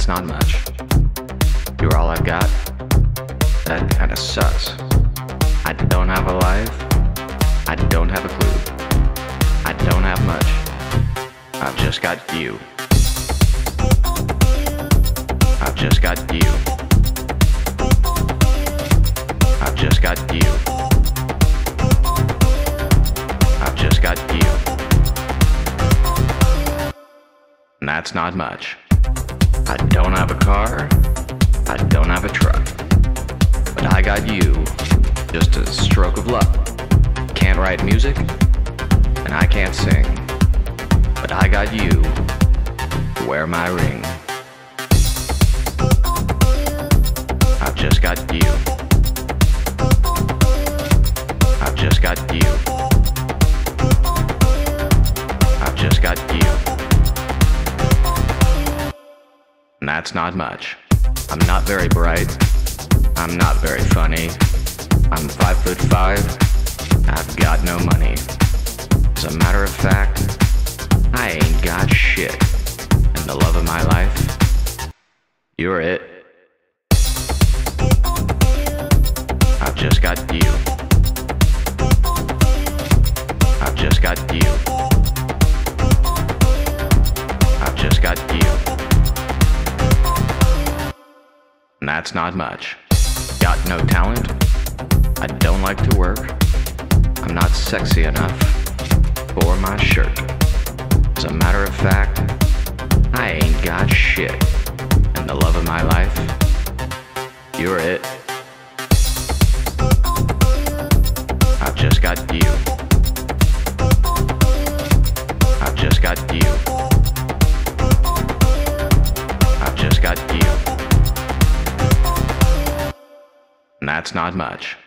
That's not much. You're all I've got? That kinda sucks. I don't have a life. I don't have a clue. I don't have much. I've just got you. I've just got you. I've just got you. I've just got you. And that's not much. I don't have a car. I don't have a truck. But I got you. Just a stroke of luck. Can't write music, and I can't sing. But I got you to wear my ring. I've just got you. I've just got you. I've just got you. And that's not much. I'm not very bright. I'm not very funny. I'm 5'5". I've got no money. As a matter of fact, I ain't got shit. And the love of my life, you're it. I've just got you. I've just got you. I've just got you. And that's not much. Got no talent. I don't like to work. I'm not sexy enough for my shirt. As a matter of fact, I ain't got shit. And the love of my life, you're it. I've just got you. I've just got you. I've just got you. And that's not much.